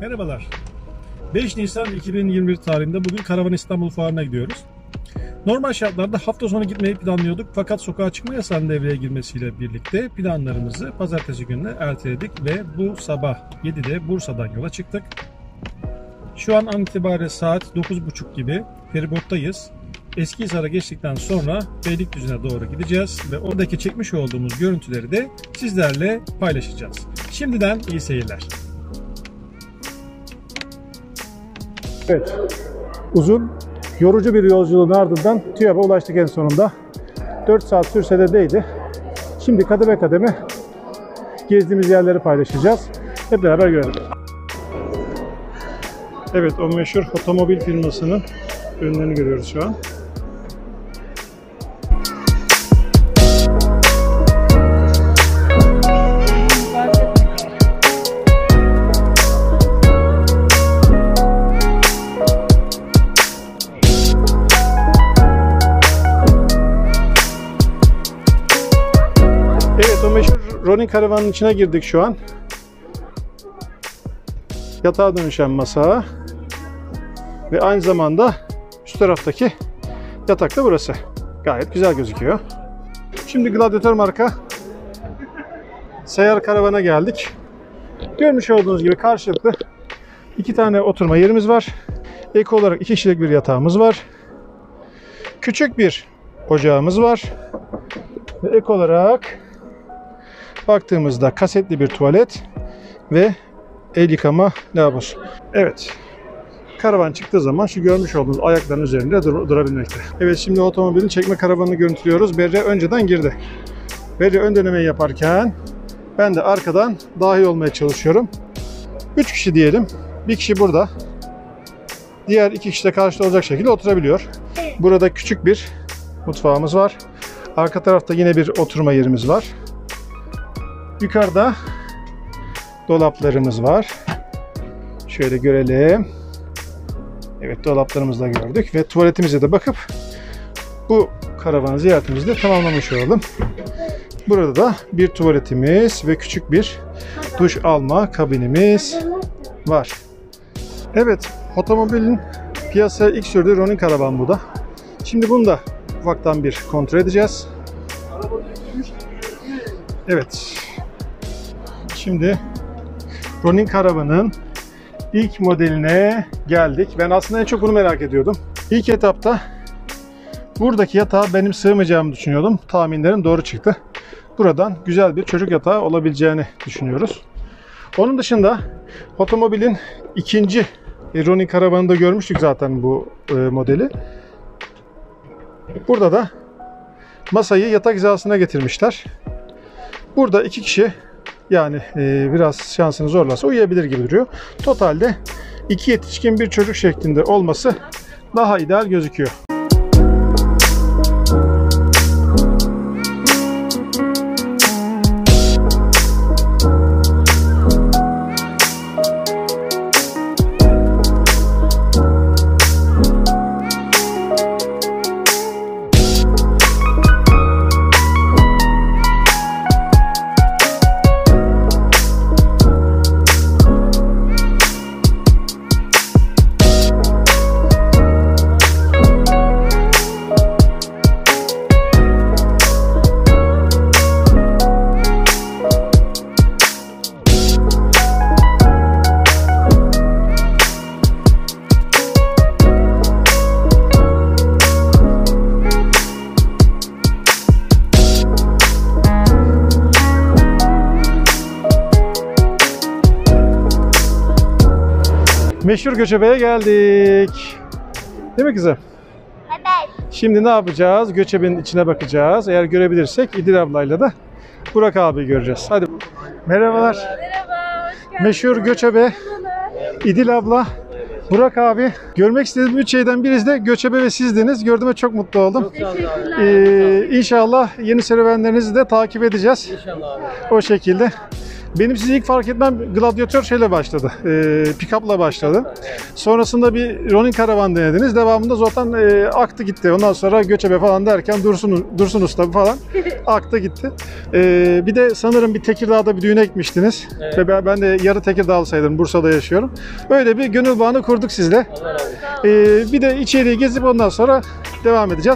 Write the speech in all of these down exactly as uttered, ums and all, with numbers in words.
Merhabalar. beş Nisan iki bin yirmi bir tarihinde bugün Karavan İstanbul Fuarı'na gidiyoruz. Normal şartlarda hafta sonu gitmeyi planlıyorduk fakat sokağa çıkma yasağının devreye girmesiyle birlikte planlarımızı pazartesi gününe erteledik ve bu sabah yedide Bursa'dan yola çıktık. Şu an an itibariyle saat dokuz buçuk gibi feribottayız. Eskihisar'a geçtikten sonra Beylikdüzü'ne doğru gideceğiz ve oradaki çekmiş olduğumuz görüntüleri de sizlerle paylaşacağız. Şimdiden iyi seyirler. Evet, uzun, yorucu bir yolculuğun ardından TÜYAP'a ulaştık en sonunda. dört saat sürse de değdi. Şimdi kademe kademe gezdiğimiz yerleri paylaşacağız. Hep beraber görelim. Evet, o meşhur otomobil firmasının önlerini görüyoruz şu an. Evet, o meşhur Ronin karavanın içine girdik şu an. Yatağa dönüşen masa ve aynı zamanda üst taraftaki yatak da burası. Gayet güzel gözüküyor. Şimdi Gladiator marka seyyar karavana geldik. Görmüş olduğunuz gibi karşılıklı iki tane oturma yerimiz var. Ek olarak iki kişilik bir yatağımız var. Küçük bir ocağımız var. Ve ek olarak baktığımızda kasetli bir tuvalet ve el yıkama lavabosu. Evet. Karavan çıktığı zaman şu görmüş olduğunuz ayakların üzerinde dur durabilmekte. Evet, şimdi otomobilin çekme karavanını görüntülüyoruz. Berre önceden girdi. Berre ön denemeyi yaparken ben de arkadan dahil olmaya çalışıyorum. üç kişi diyelim. Bir kişi burada. Diğer iki kişi de karşıda olacak şekilde oturabiliyor. Burada küçük bir mutfağımız var. Arka tarafta yine bir oturma yerimiz var. Yukarıda dolaplarımız var. Şöyle görelim. Evet, dolaplarımızı da gördük ve tuvaletimize de bakıp bu karavan ziyaretimizi de tamamlamış olalım. Burada da bir tuvaletimiz ve küçük bir duş alma kabinimiz var. Evet, otomobilin piyasaya ilk sürdüğü Ronin karavan bu da. Şimdi bunu da ufaktan bir kontrol edeceğiz. Evet. Şimdi Ronin karavanın ilk modeline geldik. Ben aslında en çok bunu merak ediyordum. İlk etapta buradaki yatağa benim sığmayacağımı düşünüyordum. Tahminlerim doğru çıktı. Buradan güzel bir çocuk yatağı olabileceğini düşünüyoruz. Onun dışında otomobilin ikinci Ronin karavanında görmüştük zaten bu e, modeli. Burada da masayı yatak hizasına getirmişler. Burada iki kişi, yani e, biraz şansını zorlarsa uyuyabilir gibi duruyor. Totalde iki yetişkin bir çocuk şeklinde olması daha ideal gözüküyor. Meşhur Göçebe'ye geldik. Değil mi kızım? Evet. Şimdi ne yapacağız? Göçebe'nin içine bakacağız. Eğer görebilirsek İdil ablayla da Burak abi göreceğiz. Hadi. Merhabalar. Merhaba, hoş geldiniz. Meşhur Göçebe, İdil abla, Burak abi. Görmek istediğim üç şeyden birisi de Göçebe ve sizdiniz. Gördüğüme çok mutlu oldum. Ee, inşallah yeni serüvenlerinizi de takip edeceğiz. İnşallah abi. O şekilde. Benim sizi ilk fark etmem Gladiator şeyle başladı. E, pick-up'la başladı. Sonrasında bir Ronin Karavan denediniz. Devamında zaten e, aktı gitti. Ondan sonra Göçebe falan derken Dursun, Dursun Usta falan aktı gitti. E, bir de sanırım bir Tekirdağ'da bir düğüne gitmiştiniz. Evet. Ve ben, ben de yarı Tekirdağlı sayılırım. Bursa'da yaşıyorum. Öyle bir gönül bağını kurduk sizle. Allah razı olsun. E, bir de içeriği gezip ondan sonra devam edeceğiz.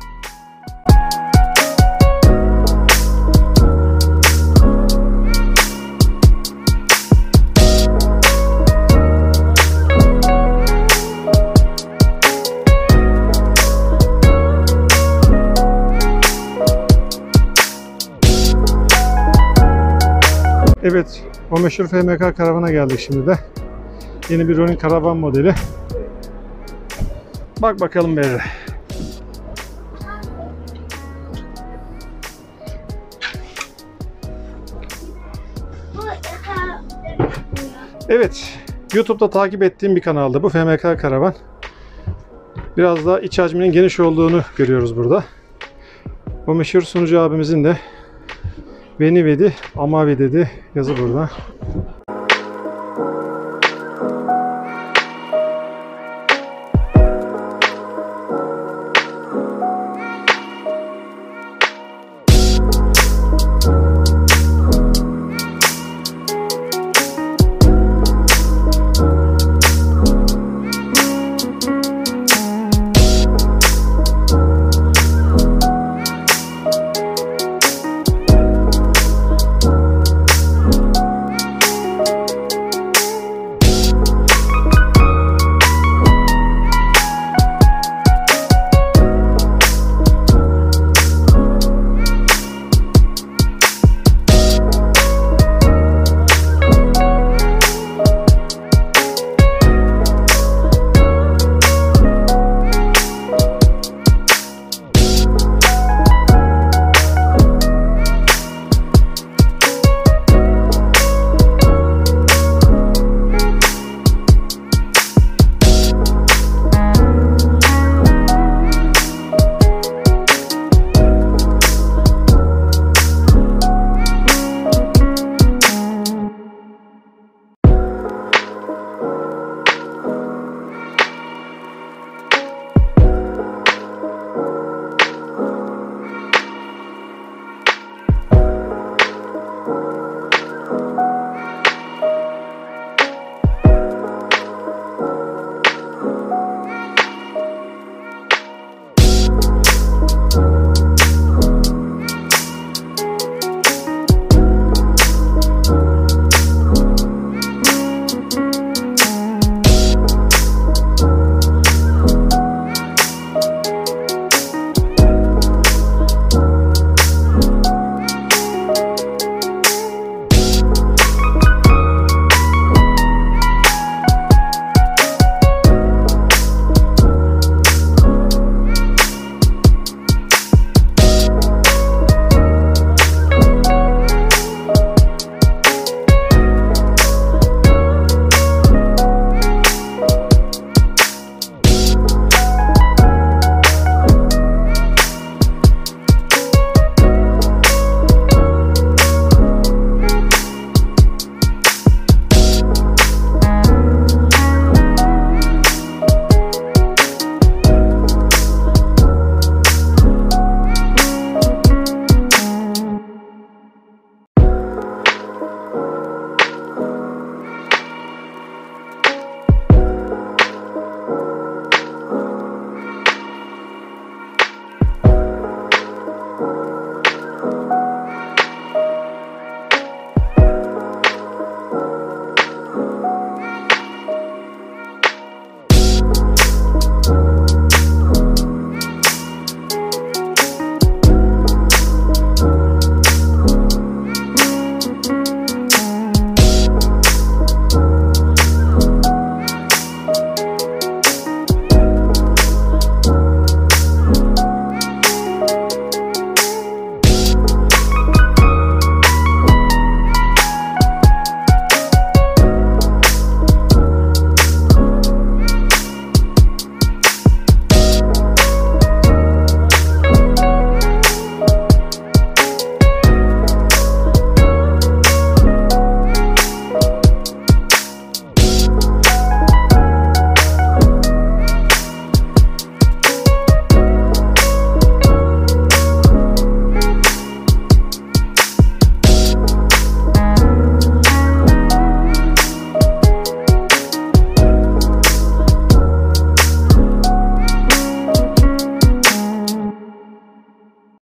Evet, o meşhur F M K karavana geldik şimdi de. Yeni bir Ronin karavan modeli. Bak bakalım Berre. Evet, YouTube'da takip ettiğim bir kanalda bu F M K karavan. Biraz daha iç hacminin geniş olduğunu görüyoruz burada. O meşhur sunucu abimizin de Veni Vedi Amavi dedi yazı burada.